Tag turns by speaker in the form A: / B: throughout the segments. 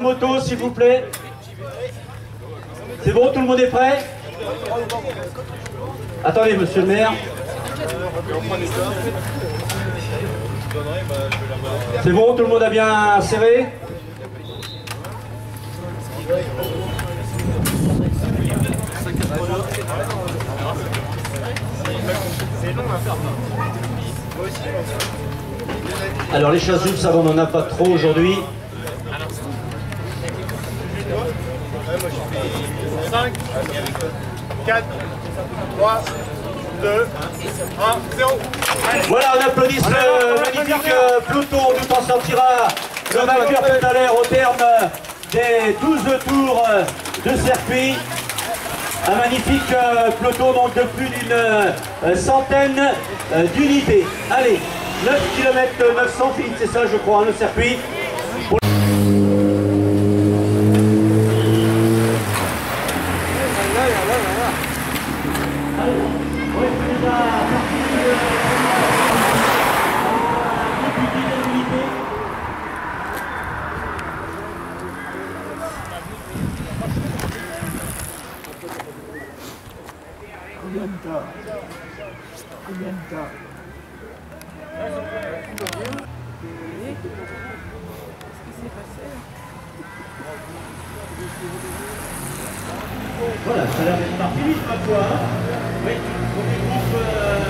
A: Moto, s'il vous plaît. C'est bon, tout le monde est prêt? Attendez, monsieur le maire. C'est bon, tout le monde a bien serré? Alors les chasubles, ça on n'en a pas trop aujourd'hui.
B: 5, 4, 3, 2, 1, 0.
A: Voilà, on applaudit ce magnifique peloton. Nous en sortira le vainqueur tout à l'heure au terme des 12 tours de circuit. Un magnifique peloton donc de plus d'une centaine d'unités. Allez, 9 km 900 feet, c'est ça je crois, le circuit. Voilà, ça a l'air d'être parti vite ma foi. Oui, premier groupe.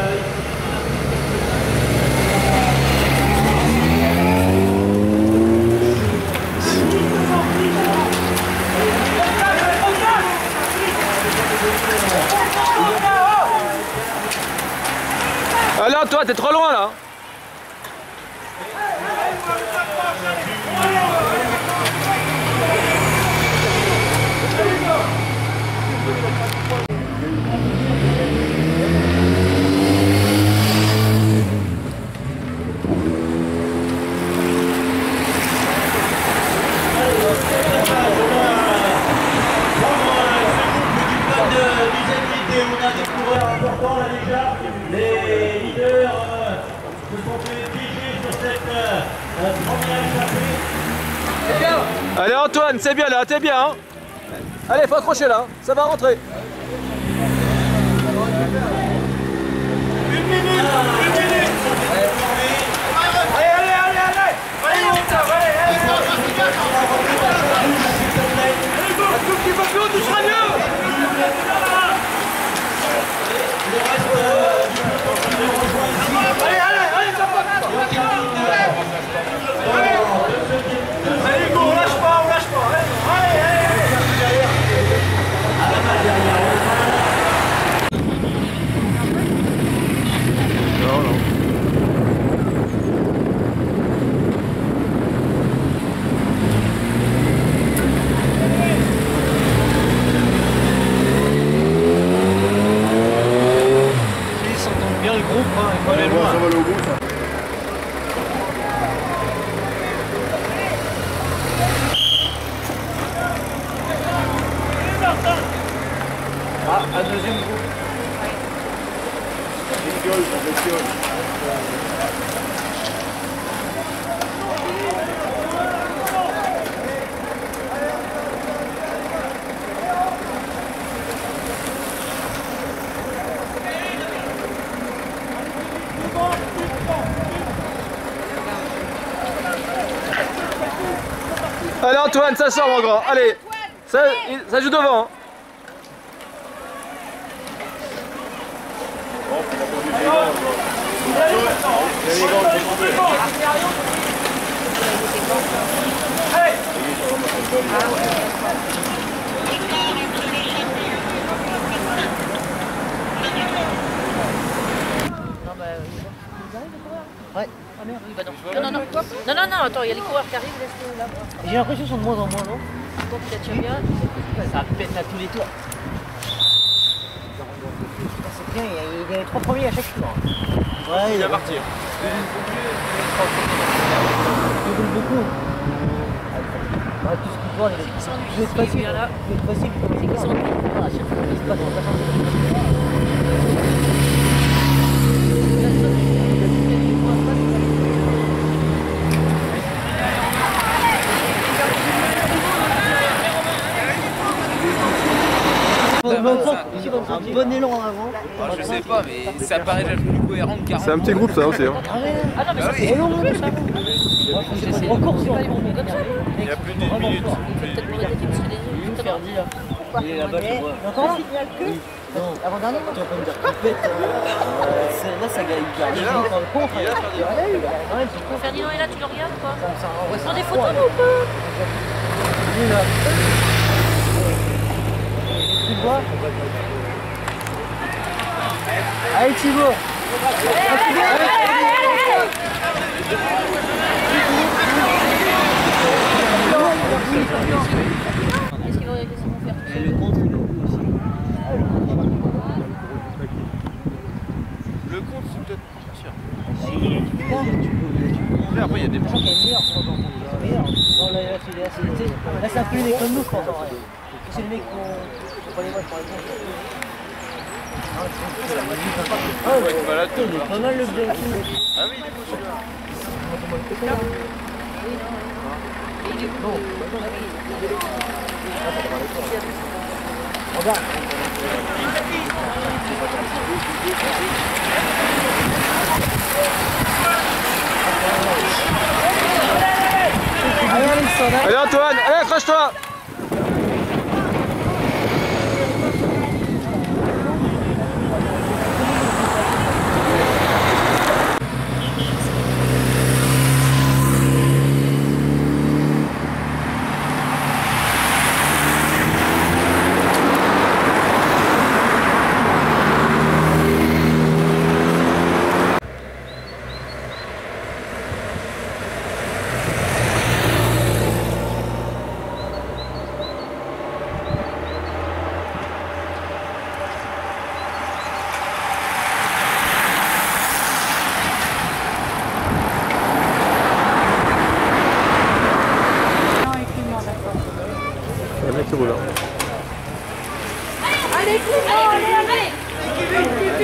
C: Alors toi, t'es trop loin là.
A: On a des coureurs importants là déjà. Les leaders se sont fait piéger sur cette première échappée.
C: Allez Antoine, c'est bien là, t'es bien. Hein. Allez, faut accrocher là, ça va rentrer.
B: Une minute. Allez, on tape, allez, go, un tout petit peu plus haut, tout sera mieux. Allez, go, on lâche pas, allez. Ils s'entendent bien le groupe, hein, il faut aller loin. Ça va aller au bout, ça.
A: Ah, un deuxième groupe.
C: Allez Antoine, ça sort mon grand. Allez, ça joue devant. Hein.
D: Ouais. Ah merde, oui, bah non. Non, attends, il y a les coureurs qui arrivent, laisse-les là. J'ai l'impression qu'ils sont de moins en moins, non? Donc il tient bien, ça pète à tous les tours. C'est bien, il y a les 3 premiers à chaque tour. Ouais, il va partir. Il roule beaucoup. Ouais, tout ce qu'il voit, il est facile. Il est facile. C'est qu'il s'ennuie. À chaque fois, il se passe en passant. un bon élan en avant.
E: Je sais pas, mais ça paraît déjà plus cohérent que 40.
C: C'est un petit groupe ça aussi. Hein.
D: Ah non, mais ça c'est long, ça. En course, ils vont comme ça.
B: Il y a plus d'une minute.
D: Peut-être pour aider qui se les faire dire. Il est là-bas, je vois. Encore non, avant-dernier, tu vas pas me dire compète. Là, ça gagne. Il est là, dans le contre.
F: Ferdinand est là, tu le regardes quoi? Prends des photos ou pas?
D: Il est là. Tu le vois? Allez Thibaut.
F: Qu'est-ce qu'ils vont faire?
D: Et le contre, il est où aussi?
B: Le compte, c'est peut-être pas sûr.
D: Tu peux.
B: Mais après, il y a des
D: Je crois qu'il y a une meilleure pour l'entendre. C'est meilleur. Non, là, c'est un peu les mecs comme nous, je pense. C'est les mecs qui ont pas les matchs par exemple.
B: il est malade.
D: Il est pas mal le bien.
B: Ah oui, il est beau celui-là.
D: Regarde. Allez, Alexandre.
C: Allez Antoine, allez accroche-toi. Le mec qui roule.
F: Allez, allez!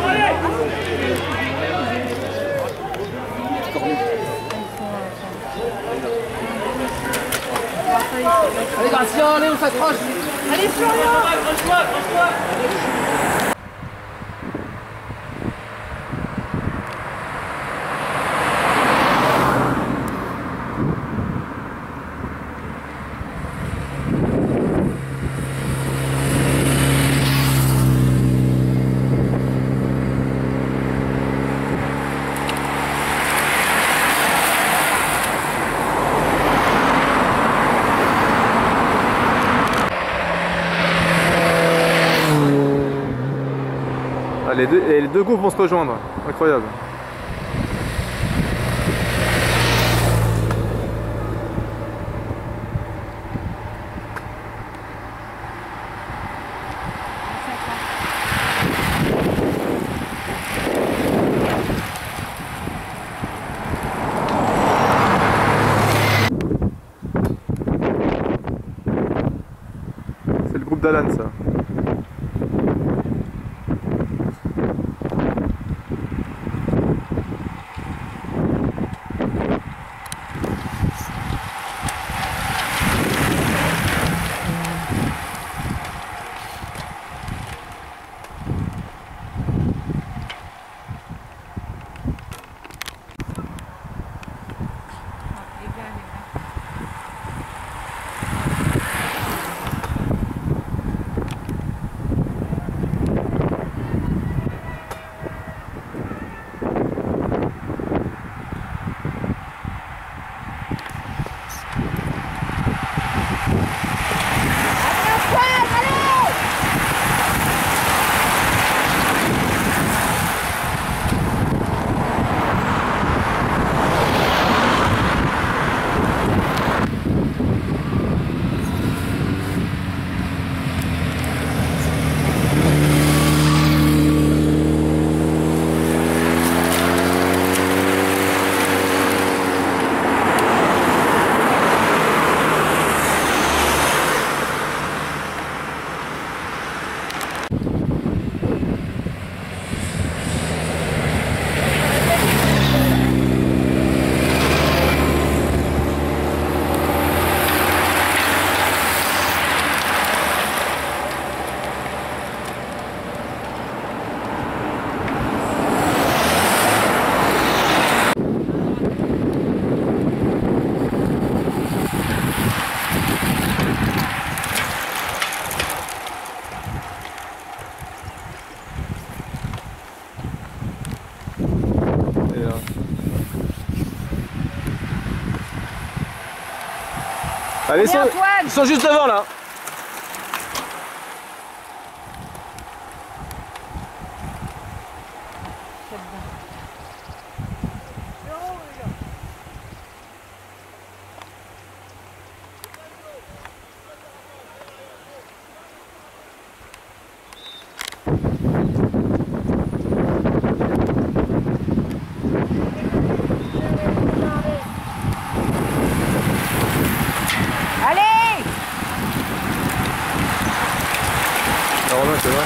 D: Allez, Gracien, allez, on s'accroche.
F: Allez, Florian! Accroche-toi!
C: Ah, les deux groupes vont se rejoindre. Incroyable. C'est le groupe d'Alan ça. Allez, ils sont juste devant là. C'est vrai.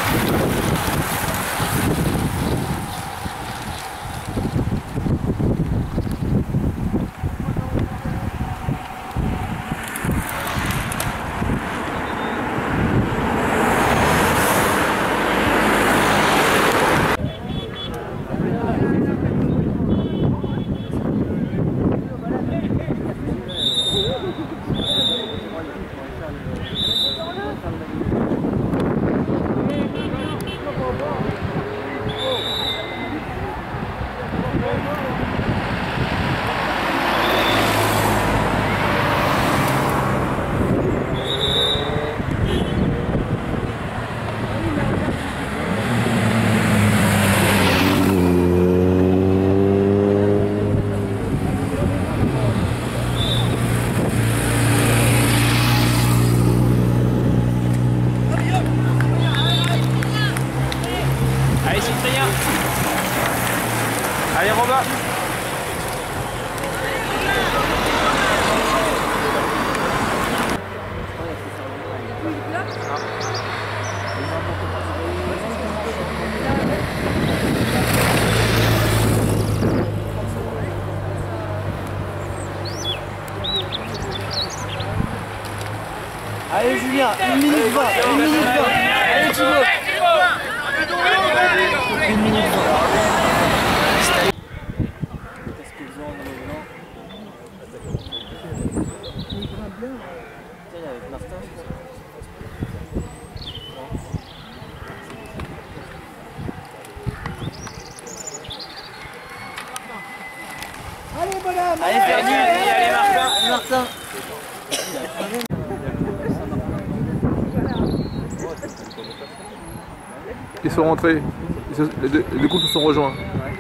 C: Allez Robin.
D: Allez Julien, 1 minute 20, 1 minute 20. Allez Thibaut. 1 minute 20. Allez bonhomme. Allez Ferdi, allez Martin.
C: Ils sont rentrés, les deux groupes se sont rejoints.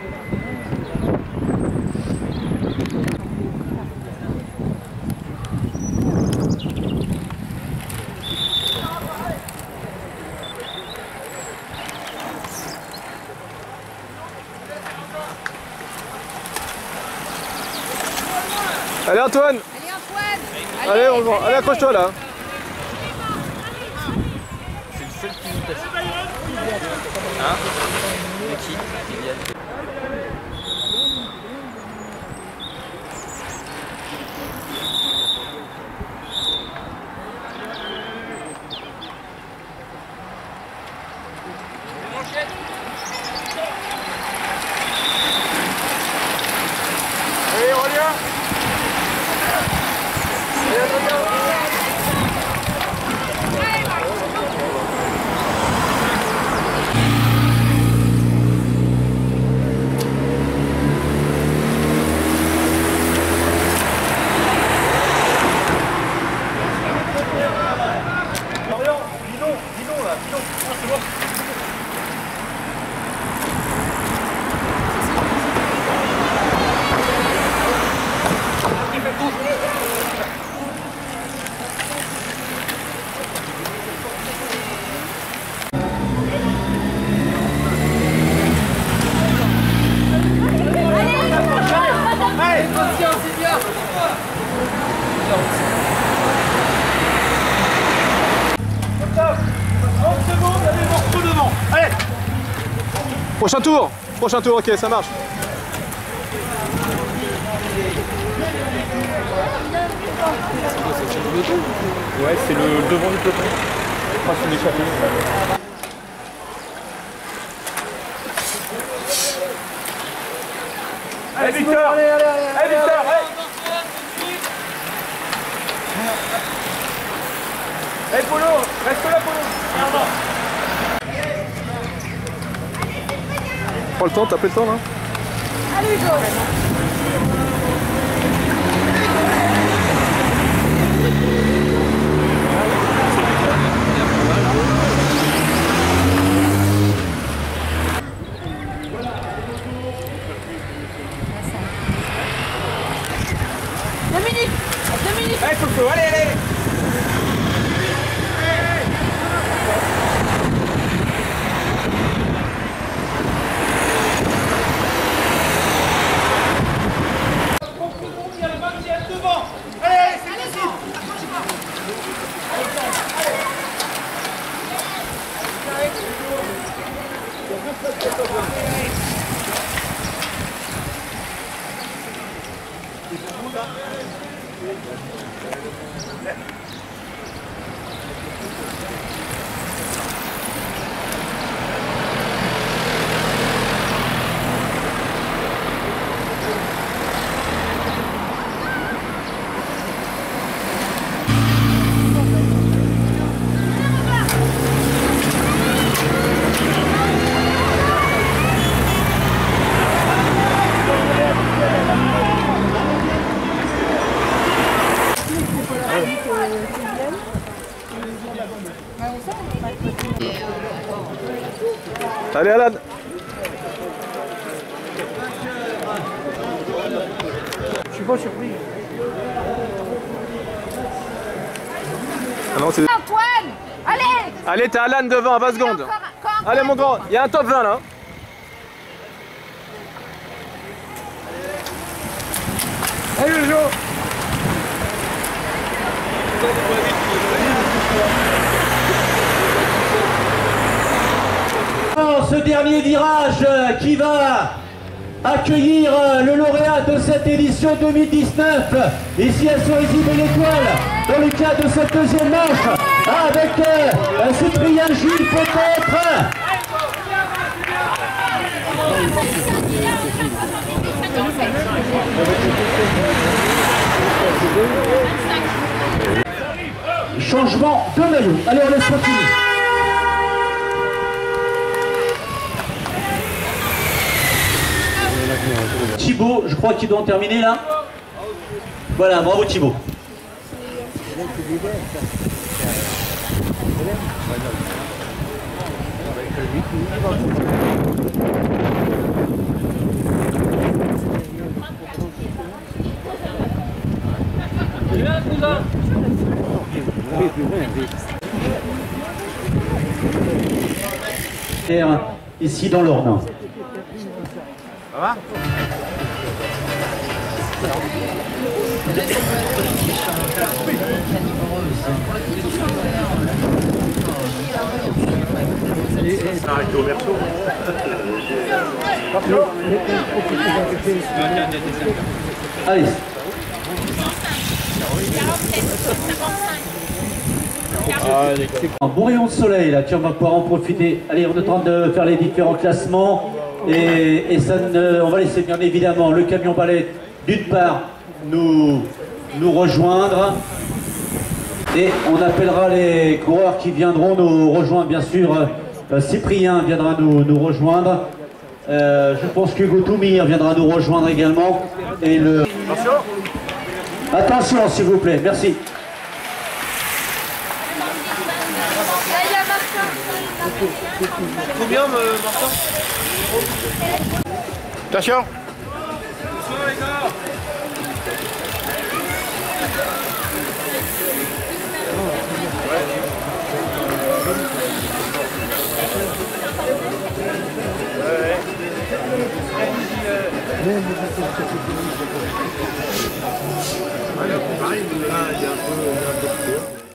C: Allez Antoine. Allez, allez accroche-toi là.
E: C'est le seul qui nous passe. Hein? De qui?
C: Allez, Aurélien. Prochain tour, ok, ça marche.
G: Ouais, c'est le devant du peloton. Enfin, c'est l'échappée.
C: Allez Victor. Allez Victor. Allez Polo, reste là Polo. Prends le temps, t'as pris le temps là.
F: Allez, Hugo.
C: Allez Alan.
D: Je suis pas surpris.
C: Ah non, c'est...
H: Antoine, allez.
C: Allez, t'as Alan devant à 20 secondes.
H: Encore
C: Allez mon grand, il y a un top 20 là.
D: Allez le jour.
A: Ce dernier virage qui va accueillir le lauréat de cette édition 2019. Ici à Cerisy-Belle-Étoile, dans le cadre de cette deuxième manche, avec Cyprien Gilles peut-être. Changement de maillot. Allez, on laisse continuer. Thibaut, je crois qu'il doit en terminer là. Voilà, bravo Thibaut. Ici dans l'Orne.
B: Ça va? Arrêtez au berceau.
A: Allez. Un bon rayon de soleil là, tiens, on va pouvoir en profiter. Allez, on est en train de faire les différents classements et ça on va laisser bien évidemment le camion balai d'une part nous rejoindre et on appellera les coureurs qui viendront nous rejoindre, bien sûr. Cyprien viendra nous rejoindre. Je pense qu'Hugo Toumir viendra nous rejoindre également. Et le... Attention s'il vous plaît, merci.
B: Combien, Martin?
G: Attention.
B: Bonsoir les gars.